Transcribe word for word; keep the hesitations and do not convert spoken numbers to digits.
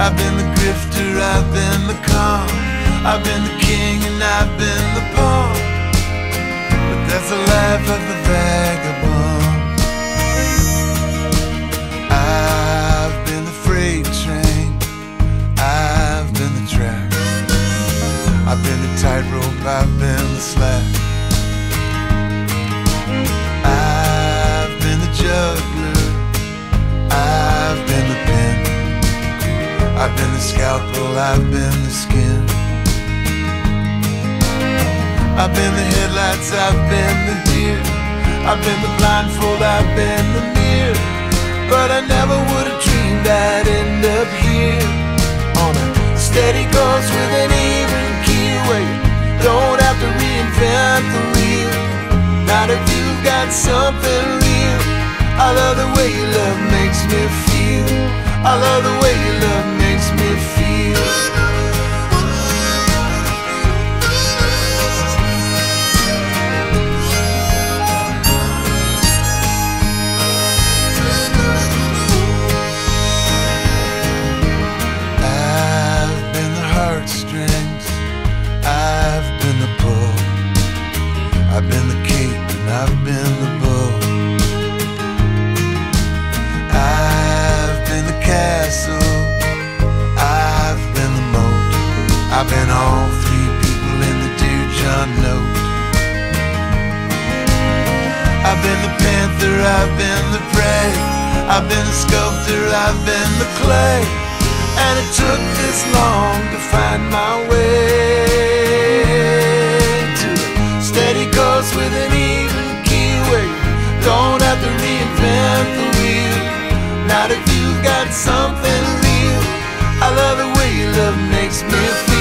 I've been the grifter, I've been the con, I've been the king and I've been the pawn. But that's the life of the vagabond. I've been the freight train, I've been the track, I've been the tightrope, I've been the slack. I've been the juggler, I've been the pen, I've been the scalpel, I've been the skin. I've been the headlights, I've been the deer, I've been the blindfold, I've been the mirror. But I never would have dreamed I'd end up here on a steady course with an even keel, where you don't have to reinvent the wheel. Not if you've got something real. I love the way your love makes me feel. I love the way your love makes me feel. I've been the cape and I've been the bow. I've been the castle, I've been the moat. I've been all three people in the Dear John note. I've been the panther, I've been the prey, I've been the sculptor, I've been the clay. And it took this long to find my way to a steady course with an even keel, where you don't have to reinvent the wheel. Not if you've got something real. I love the way your love makes me feel.